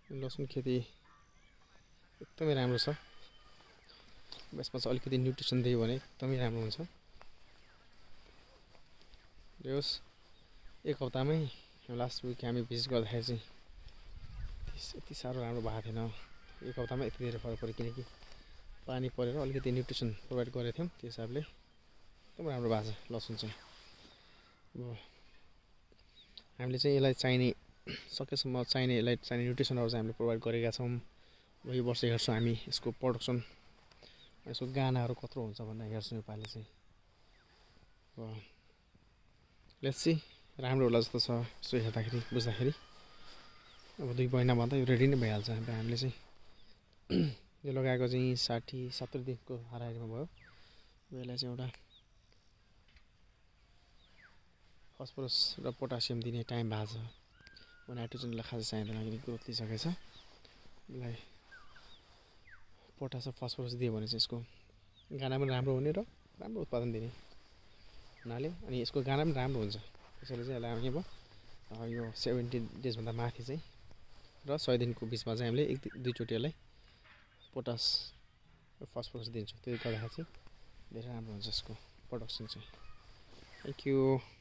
लसुन खेती एकदमै राम्रो छ। यसमा चाहिँ अलिकति न्युट्रिसन दियो भने एकदमै राम्रो हुन्छ। यस एक हप्तामै लास्ट विक हामी भिजिट गर्दाखेरि चाहिँ यति साह्रो राम्रो भएको थिएन। एक हप्तामा यति धेरै फरक पऱ्यो किनकि पानी परेर अलिकति न्युट्रिसन प्रोभाइड गरेको थियौँ। त्यो हिसाबले एकदम राम्रो भएको छ लसुन चाहिँ। अब हामीले चाहिँ यसलाई चाहिने सकेसम्म यसलाई चाहिने न्युट्रिसनहरू चाहिँ हामीले प्रोभाइड गरेका छौँ। अब यो वर्ष हेर्छौँ हामी यसको प्रोडक्सन, यसको गानाहरू कत्रो हुन्छ भनेर हेर्छौँ योपालि चाहिँ। अब लेट्स सी राम्रो होला जस्तो छ यसो हेर्दाखेरि बुझ्दाखेरि। अब 2 महिनाभन्दा यो रेडी नै भइहाल्छ। अब हामीले चाहिँ यो लगाएको चाहिँ 60-70 दिनको हाराहारीमा भयो। यसलाई चाहिँ एउटा फस्फरस र पोटासियम दिने टाइम भएको छ। अब नाइट्रोजनलाई खासै चाहिँदैन किनकि ग्रोथ लिइसकेको छ। यसलाई पोटास र फस्फरस दियो भने चाहिँ यसको गाना पनि राम्रो हुने र राम्रो उत्पादन दिने हुनाले अनि यसको गाना पनि राम्रो हुन्छ। त्यसैले चाहिँ यसलाई हामी अब यो 70 डेजभन्दा माथि चाहिँ र 100 दिनको बिचमा चाहिँ हामीले 1-2 चोटि यसलाई पोटास र फस्फरस दिन्छौँ। त्यो गर्दाखेरि चाहिँ धेरै राम्रो हुन्छ यसको प्रोडक्सन चाहिँ। Thank you.